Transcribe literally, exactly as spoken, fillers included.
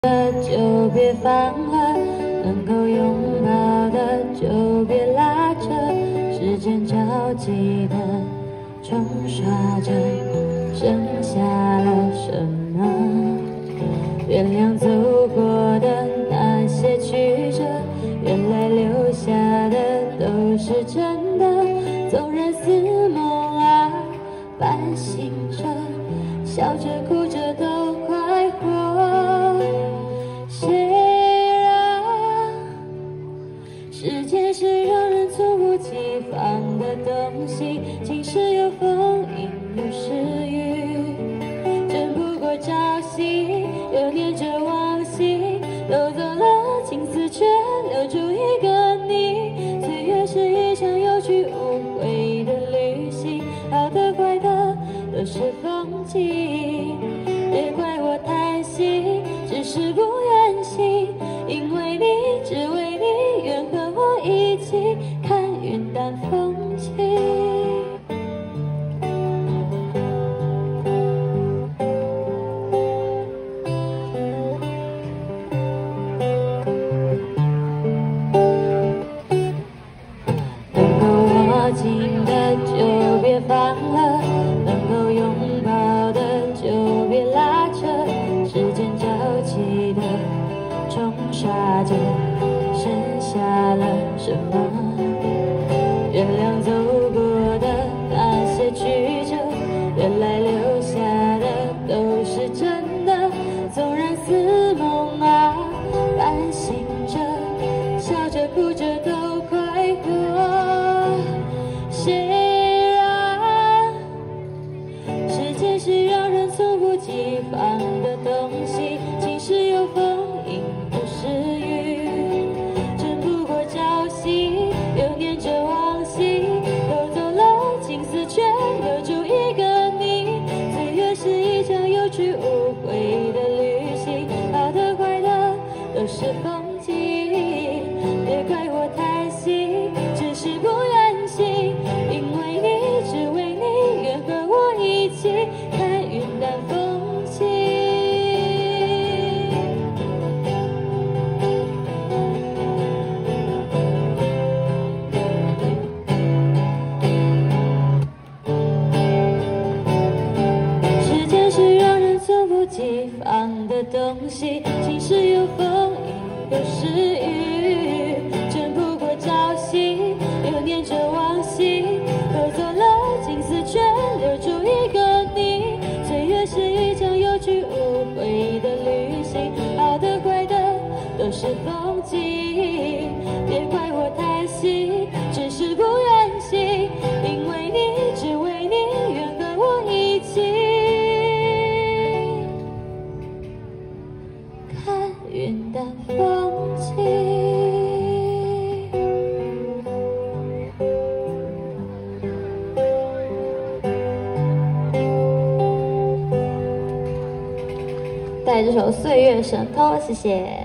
的就别放了，能够拥抱的就别拉扯，时间着急的冲刷着，剩下了什么？原谅走过的那些曲折，原来留下的都是真的。纵然似梦啊，半醒着，笑着哭着都快活。谁让时间是让人猝不及防的东西，晴时有风，阴有时雨，争不过朝夕，又念着往昔，都走了青丝，却留住一个你。岁月是一场有去无回的旅行，好的坏的都是风景，别怪我贪心，只是不愿醒，因为你，只为你，愿和我一起看云淡风轻。能够握紧的就别放了，能够拥抱的就别拉扯，时间着急的冲刷着，剩下了什么？原谅走过的那些曲折，原来留下的都是真的。纵然似梦啊，半醒着，笑着哭着都快活。谁让时间是让人猝不及防的东西，晴时有风，阴有时雨，争不过朝夕，又念着往昔，都走了青丝，却留住一个你。岁月是一场有去无回的旅行，好的坏的都是风景，别怪我贪心，只是不愿醒，因为你，只为你，愿和我一起看云淡风轻。时间是让人猝不及防的东西，晴时有风，阴有时雨，争不过朝夕，又念着往昔，都走了青丝，却留住一个你。岁月是一场有去无回的旅行，好的坏的都是风景，别怪我贪心，只是不愿醒，因为你，只为你，愿和我一起看云淡风轻。带这首《岁月神偷》，谢谢。